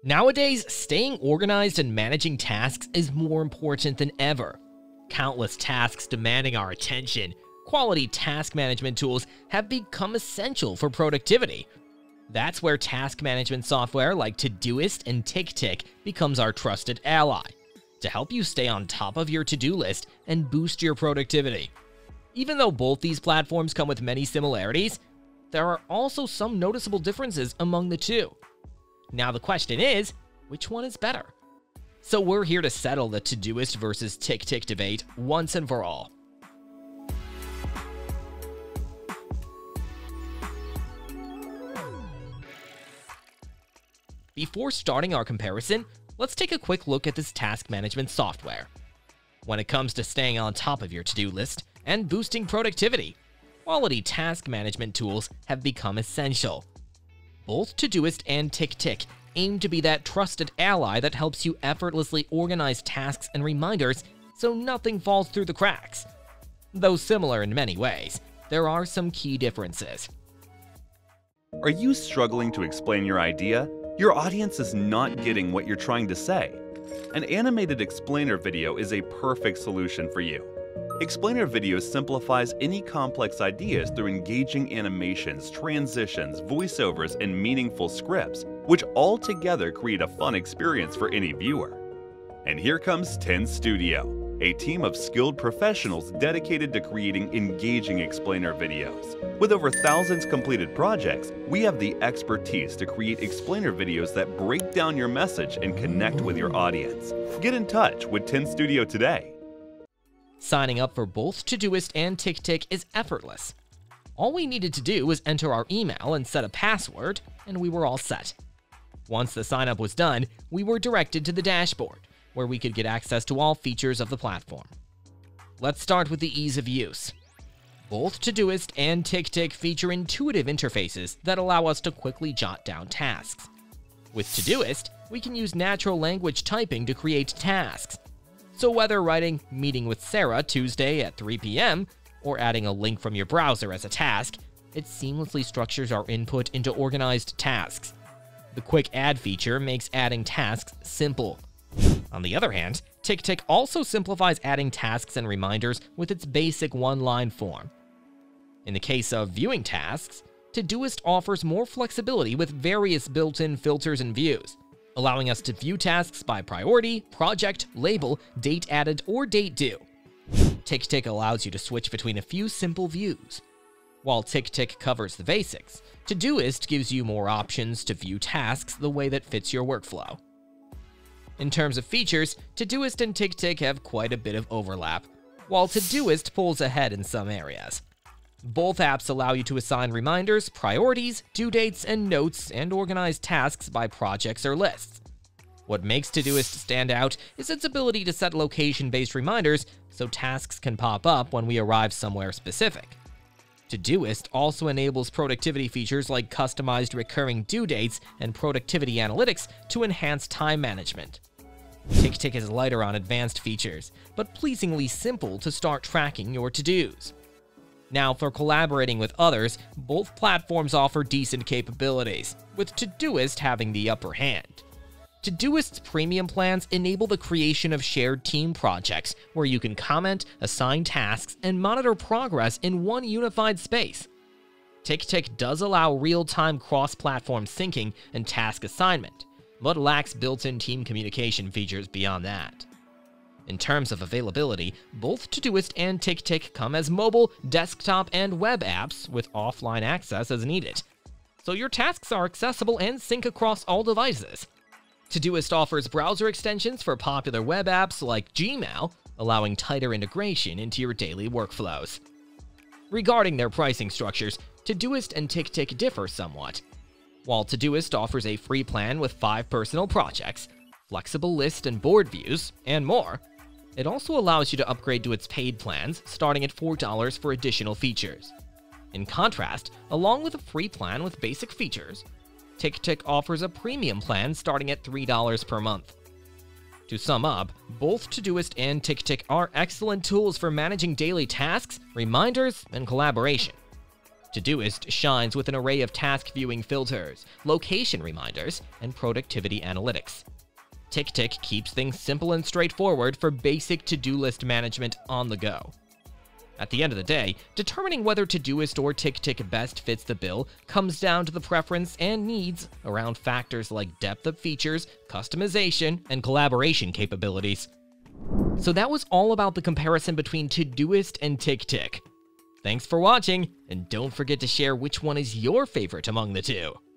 Nowadays, staying organized and managing tasks is more important than ever. Countless tasks demanding our attention, quality task management tools have become essential for productivity. That's where task management software like Todoist and TickTick becomes our trusted ally to help you stay on top of your to-do list and boost your productivity. Even though both these platforms come with many similarities, there are also some noticeable differences among the two. Now the question is, which one is better? So we're here to settle the Todoist versus TickTick debate once and for all. Before starting our comparison, let's take a quick look at this task management software. When it comes to staying on top of your to-do list and boosting productivity, quality task management tools have become essential. Both Todoist and TickTick aim to be that trusted ally that helps you effortlessly organize tasks and reminders so nothing falls through the cracks. Though similar in many ways, there are some key differences. Are you struggling to explain your idea? Your audience is not getting what you're trying to say. An animated explainer video is a perfect solution for you. Explainer video simplifies any complex ideas through engaging animations, transitions, voiceovers, and meaningful scripts, which all together create a fun experience for any viewer. And here comes 10 Studio, a team of skilled professionals dedicated to creating engaging explainer videos. With over thousands completed projects, we have the expertise to create explainer videos that break down your message and connect with your audience. Get in touch with 10 Studio today. Signing up for both Todoist and TickTick is effortless. All we needed to do was enter our email and set a password, and we were all set. Once the sign-up was done, we were directed to the dashboard, where we could get access to all features of the platform. Let's start with the ease of use. Both Todoist and TickTick feature intuitive interfaces that allow us to quickly jot down tasks. With Todoist, we can use natural language typing to create tasks. So whether writing "Meeting with Sarah Tuesday at 3 p.m." or adding a link from your browser as a task, it seamlessly structures our input into organized tasks. The quick add feature makes adding tasks simple. On the other hand, TickTick also simplifies adding tasks and reminders with its basic one-line form. In the case of viewing tasks, Todoist offers more flexibility with various built-in filters and views, allowing us to view tasks by priority, project, label, date added, or date due. TickTick allows you to switch between a few simple views. While TickTick covers the basics, Todoist gives you more options to view tasks the way that fits your workflow. In terms of features, Todoist and TickTick have quite a bit of overlap, while Todoist pulls ahead in some areas. Both apps allow you to assign reminders, priorities, due dates, and notes, and organize tasks by projects or lists. What makes Todoist stand out is its ability to set location-based reminders so tasks can pop up when we arrive somewhere specific. Todoist also enables productivity features like customized recurring due dates and productivity analytics to enhance time management. TickTick is lighter on advanced features, but pleasingly simple to start tracking your to-dos. Now, for collaborating with others, both platforms offer decent capabilities, with Todoist having the upper hand. Todoist's premium plans enable the creation of shared team projects, where you can comment, assign tasks, and monitor progress in one unified space. TickTick does allow real-time cross-platform syncing and task assignment, but lacks built-in team communication features beyond that. In terms of availability, both Todoist and TickTick come as mobile, desktop, and web apps with offline access as needed, so your tasks are accessible and sync across all devices. Todoist offers browser extensions for popular web apps like Gmail, allowing tighter integration into your daily workflows. Regarding their pricing structures, Todoist and TickTick differ somewhat. While Todoist offers a free plan with 5 personal projects, flexible list and board views, and more, it also allows you to upgrade to its paid plans, starting at $4 for additional features. In contrast, along with a free plan with basic features, TickTick offers a premium plan starting at $3 per month. To sum up, both Todoist and TickTick are excellent tools for managing daily tasks, reminders, and collaboration. Todoist shines with an array of task viewing filters, location reminders, and productivity analytics. TickTick keeps things simple and straightforward for basic to-do list management on the go. At the end of the day, determining whether Todoist or TickTick best fits the bill comes down to the preference and needs around factors like depth of features, customization, and collaboration capabilities. So that was all about the comparison between Todoist and TickTick. Thanks for watching, and don't forget to share which one is your favorite among the two.